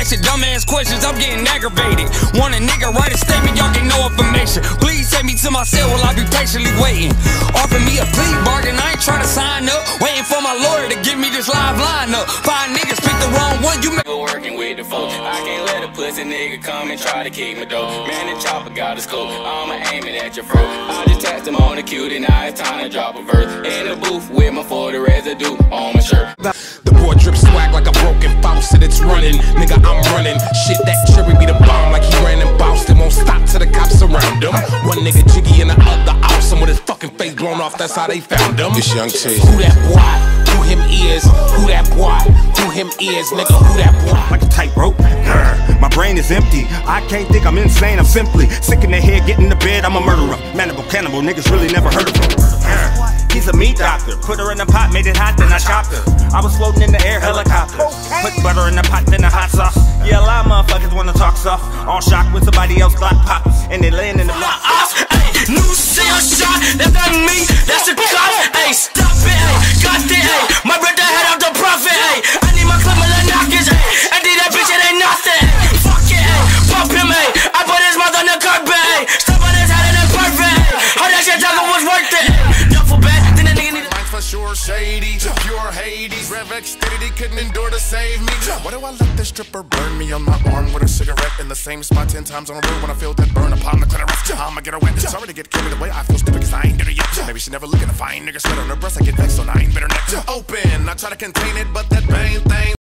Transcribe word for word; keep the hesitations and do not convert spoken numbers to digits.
asking dumbass questions, I'm getting aggravated. Want a nigga write a statement, y'all get no information. Please take me to my cell while I be patiently waiting. Offer me a plea bargain, I ain't trying to sign up. Waiting for my lawyer to give me this live lineup. Five niggas pick the wrong one, you make working with the folks. I can't let a pussy nigga come and try to kick my door. Man, the chopper got a scope, I'ma aim it at your throat. I just tapped him on the cutie, now it's time to drop a verse. In the booth with my forty residue on my shirt. The boy drip swag like a broken faucet, it's running. Nigga, I'm running. Shit, that cherry be the bomb like he ran in Boston. Won't stop till the cops around him. One nigga jiggy and the other awesome with his fucking face blown off, that's how they found him. This young T. Who that boy? Who him is? Who that boy? Who him is? Nigga, who that boy? Like a tightrope. My brain is empty. I can't think I'm insane. I'm simply sick in the head, get in the bed, I'm a murderer. Mandible cannibal, niggas really never heard of him. He's a meat doctor. Put her in the pot, made it hot, then I chopped her. I was floating in the air, helicopter. Put butter in the pot, then the hot sauce. Yeah, a lot of motherfuckers wanna talk soft. All shocked when somebody else Glock pop, and they laying in the block. New cell shot, that's not me, that's a cop. Ayy, stop it, ayy, got it, ayy. My brother had out the profit, ayy. I need my Cleveland knockers, ayy. And did that bitch, it ain't nothing. Fuck it, ayy, pump him, ayy. I put his mouth on the carpet, ayy. Stop on his head and it's perfect, ayy. How that shit talking was worth it. Duffel bag, then the nigga need it. For sure shady, pure Hades. Rev X steady, couldn't endure to save me. Why do I let this stripper burn me on my arm with a cigarette in the same spot ten times on a road when I feel that burn upon the clitoris? I'ma get her wet. Sorry to get carried away, I feel stupid cause I ain't there yet. Maybe she never looking to find nigga sweat on her breast. I get vexed, so I ain't better neck open. I try to contain it, but that bang thing.